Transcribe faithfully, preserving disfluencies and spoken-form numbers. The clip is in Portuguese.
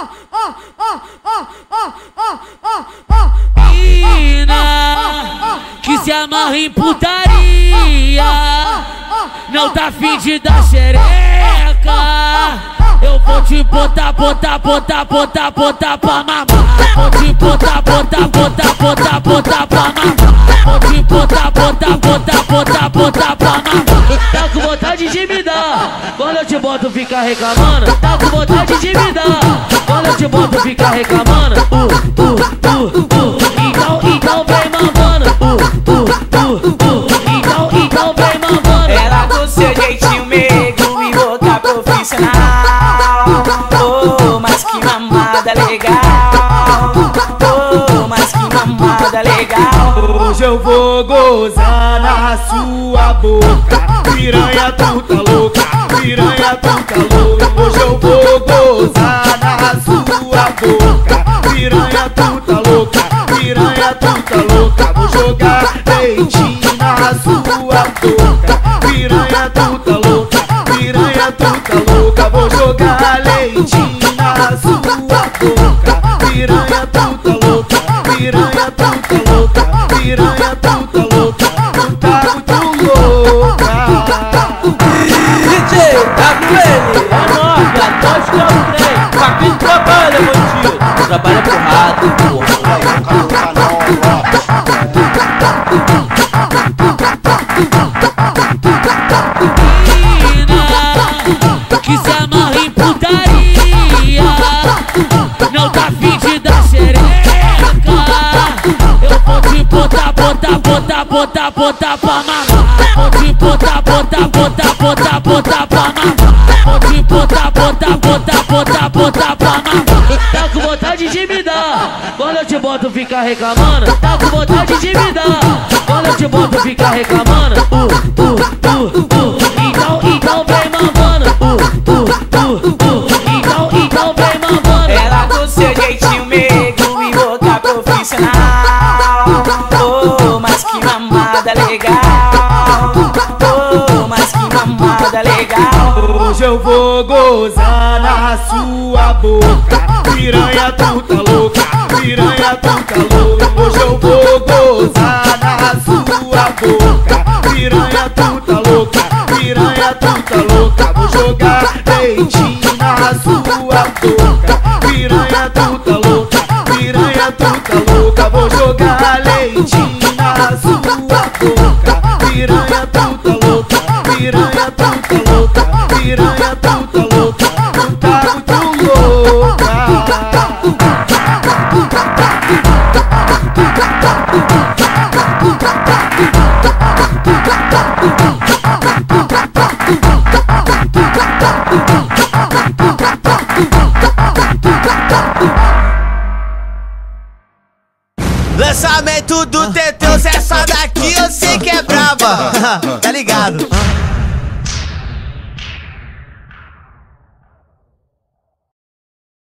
Mina que se amarra em putaria, não tá afim de dar xereca. Eu vou te botar, botar, botar, botar, botar pra mamar. Vou te botar, botar, botar, botar, botar pra mamar. Vou te botar, botar, botar, botar, botar pra mamar. Tá com vontade de me dar, quando eu te boto fica reclamando. Tá com vontade de me dar, quando eu te boto fica reclamando. Uh, uh, uh, uh. Então, então vem mamando. Uh, uh, uh, uh. Então, então vem mamando. Ela com seu jeitinho meigo e boca profissional. Oh, mas que mamada legal. Oh, mas que mamada legal. Hoje eu vou gozar na sua boca. Piranha, tu tá louca. Piranha, tu tá louca. Hoje eu vou gozar na sua boca. Piranha, tu tá louca. Piranha, tu tá louca. Vou jogar leitinho na sua boca. Piranha, tu tá louca. Piranha, tu tá louca. Vou jogar leitinho na sua boca. Piranha, tu tá louca. Piranha, tu tá louca. Piranha, tu tá louca. Tu tá muito louca. D J, tá com ele? É nóis, nós que é o trem. Pra quem trabalha, bandido? Trabalha pro rato, porra. Que se amarra em putaria, não tá afim de dar xereca. Eu vou te botar, botar, botar, botar, botar pra mamar. Vou te botar, botar, botar, botar, botar pra mamar. Vou te botar, botar, botar, botar, botar pra mamar. Tá com vontade de me dar, quando eu te boto fica reclamando. Tá com vontade de me dar, quando eu te boto fica reclamando. Uh, uh, uh, uh. Então, então vem mamando. Uh, uh, uh, uh. Então, então vem mamando. Ela com seu jeitinho meigo e boca profissional. Oh, mas que mamada legal. Oh, mas que mamada legal. Hoje eu vou gozar na sua boca. Piranha, tu tá louca. Piranha, tu tá louca. Hoje eu vou gozar na sua boca. Piranha, tu tá louca. Piranha, tu tá louca. Vou jogar leitinho na sua boca. Piranha, tu tá louca. Piranha, tu tá louca. Vou jogar leitinho na sua boca. Piranha, tu tá louca. Piranha, tu tá louca. Piranha, tu tá louca. Tu tá muito louca. Lançamento do Teteus, essa daqui eu sei que é braba. Tá ligado?